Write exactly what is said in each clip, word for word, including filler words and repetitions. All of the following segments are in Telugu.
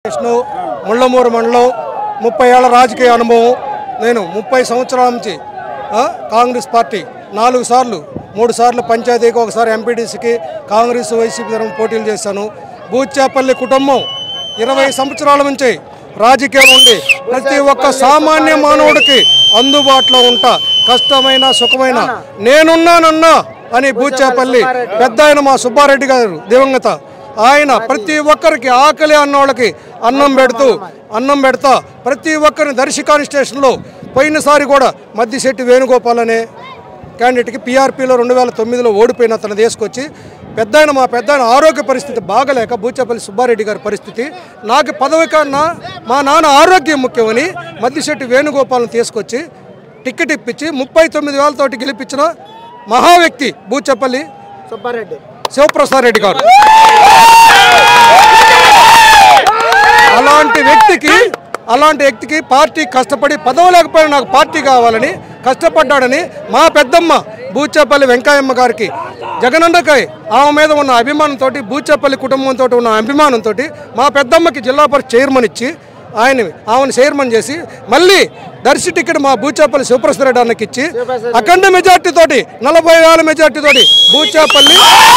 ముళ్ళమూరు మండలం ముప్పై ఏళ్ల రాజకీయ అనుభవం. నేను ముప్పై సంవత్సరాల నుంచి కాంగ్రెస్ పార్టీ నాలుగు సార్లు మూడు సార్లు పంచాయతీకి ఒకసారి ఎంపీటీసీకి కాంగ్రెస్ వైసీపీ తరఫున పోటీలు చేశాను. బూచేపల్లి కుటుంబం ఇరవై సంవత్సరాల నుంచి రాజకీయం ఉండి ప్రతి ఒక్క సామాన్య మానవుడికి అందుబాటులో ఉంటా కష్టమైన సుఖమైన నేనున్నానన్నా అని బూచేపల్లి పెద్ద ఆయన మా సుబ్బారెడ్డి గారు దివంగత ఆయన ప్రతి ఒక్కరికి ఆకలి అన్నోళ్ళకి అన్నం పెడుతూ అన్నం పెడతా ప్రతి ఒక్కరిని దర్శి కాన్స్టిట్యూషన్లో పోయినసారి కూడా మద్దిశెట్టి వేణుగోపాల్ అనే క్యాండిడేట్కి పీఆర్పీలో రెండు వేల తొమ్మిదిలో ఓడిపోయిన తన తీసుకొచ్చి పెద్ద ఆయన మా పెద్ద ఆయన ఆరోగ్య పరిస్థితి బాగలేక బూచేపల్లి సుబ్బారెడ్డి గారి పరిస్థితి నాకు పదవి కన్నా మా నాన్న ఆరోగ్యం ముఖ్యమని మద్దిశెట్టి వేణుగోపాల్ని తీసుకొచ్చి టికెట్ ఇప్పించి ముప్పై తొమ్మిది వేలతోటి గెలిపించిన మహా వ్యక్తి బూచేపల్లి సుబ్బారెడ్డి శివప్రసాద్ రెడ్డి గారు. అలాంటి వ్యక్తికి అలాంటి వ్యక్తికి పార్టీ కష్టపడి పదవి లేకపోయినా నాకు పార్టీ కావాలని కష్టపడ్డాడని మా పెద్దమ్మ బూచేపల్లి వెంకయ్యమ్మ గారికి జగనన్నకై ఆమె మీద ఉన్న అభిమానంతో బూచేపల్లి కుటుంబంతో ఉన్న అభిమానంతో మా పెద్దమ్మకి జిల్లా పరిషత్ చైర్మన్ ఇచ్చి ఆయన ఆమెను చైర్మన్ చేసి మళ్ళీ దర్శి టికెట్ మా బూచేపల్లి శివప్రసాద్ రెడ్డి అన్నకి ఇచ్చి అఖండ మెజార్టీ తోటి నలభై వేల మెజార్టీ తోటి బూచేపల్లి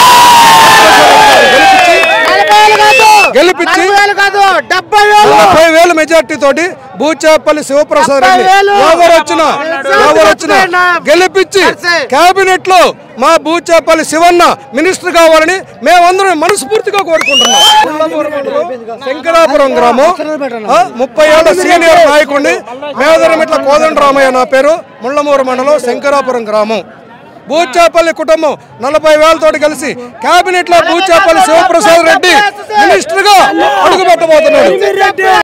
గెలిపించి డెబ్బై వేల మెజార్టీ తోటి బూచేపల్లి శివప్రసాద్ రెడ్డి ఎవరు వచ్చినా ఎవరు వచ్చినా గెలిపించి కేబినెట్ లో మా బూచేపల్లి శివన్న మినిస్టర్ కావాలని మేమందరం మనస్ఫూర్తిగా కోరుకుంటున్నాం. శంకరాపురం గ్రామం ముప్పై ఏళ్ల సీనియర్ నాయకుడిని మేదరమిట్ల కోదండరామయ్య నా పేరు. ముళ్ళమూరు మండలం శంకరాపురం గ్రామం. బూచేపల్లి కుటుంబం నలభై వేలతోటి కలిసి కేబినెట్ లో బూచేపల్లి శివప్రసాద్ రెడ్డి మినిస్టర్ గా అడుగు పెట్టబోతున్నాడు.